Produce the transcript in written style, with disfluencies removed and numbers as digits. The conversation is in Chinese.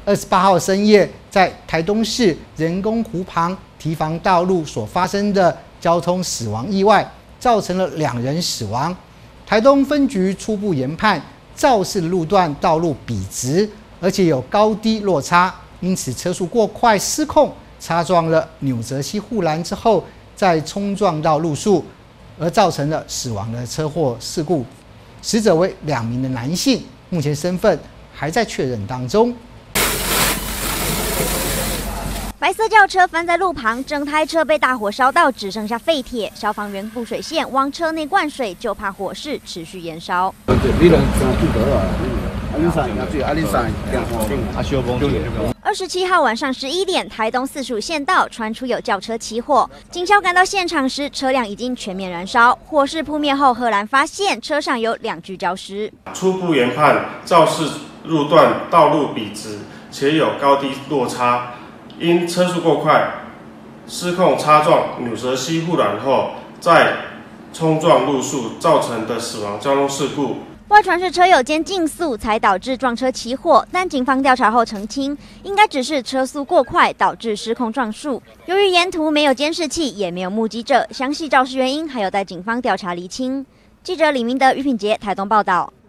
28号深夜，在台东市人工湖旁堤防道路所发生的交通死亡意外，造成了2人死亡。台东分局初步研判，肇事路段道路笔直，而且有高低落差，因此车速过快失控，擦撞了纽泽西护栏之后，再冲撞到路树，而造成了死亡的车祸事故。死者为2名的男性，目前身份还在确认当中。 白色轿车翻在路旁，整台车被大火烧到只剩下废铁。消防员布水线往车内灌水，就怕火势持续延烧。27号晚上11点，台东45县道传出有轿车起火，警消赶到现场时，车辆已经全面燃烧。火势扑灭后，荷兰发现车上有2具焦尸。 初步研判，肇事路段道路笔直，且有高低落差。因车速过快，失控擦撞纽泽西护栏后，再冲撞路树，造成的死亡交通事故。 外传是车友间竞速才导致撞车起火，但警方调查后澄清，应该只是车速过快导致失控撞树。由于沿途没有监视器，也没有目击者，详细肇事原因还有待警方调查厘清。记者李明德、于品杰台东报道。